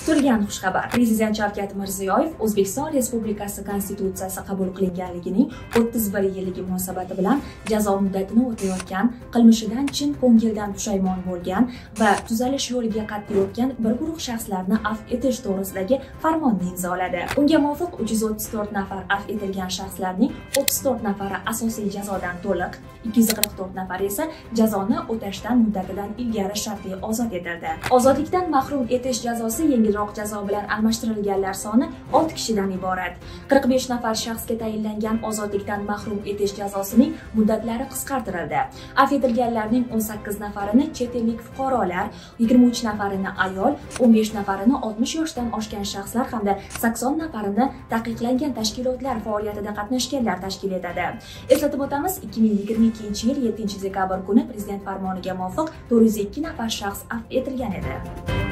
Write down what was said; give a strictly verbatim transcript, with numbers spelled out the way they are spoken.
Kutilgan xushxabar. Prezident Shavkat Mirziyoyev O'zbekiston Respublikasi Konstitutsiyasi qabul qilinganligining o'ttiz bir yilligi munosabati bilan jazo muddatini o'tayotgan, qilmishidan chin ko'ngildan pushaymon bo'lgan va tuzalish yo'liga qat'iy o'tgan bir guruh shaxslarni afv etish to'g'risidagi farmonni imzoladi. Unga muvofiq uch yuz o'ttiz to'rt nafar afv etilgan shaxslarning o'ttiz to'rt nafari asosiy jazodan to'liq, ikki yuz qirq to'rt nafari esa jazoni o'tashdan muddatidan ilgari shartli ozod etildi. Ozodlikdan mahrum etish jazosi yengilroq jazo bilan almashtirilganlar soni olti kishidan iborat. qirq besh nafar shaxsga tayinlangan ozodlikdan mahrum etish jazosining muddatlari qisqartirildi. Afv etilganlarning o'n sakkiz nafarini chet ellik fuqarolar, yigirma uch nafarini ayol, o'n besh nafarini oltmish yoshdan oshgan shaxslar hamda sakson nafarini taqiqlangan tashkilotlar faoliyatida qatnashganlar tashkil etadi. Eslatib o'tamiz, ikki ming yigirma ikkinchi yil yettinchi dekabr kuni Prezident farmoniga muvofiq to'rt yuz ikki nafar shaxs afv etilgan edi.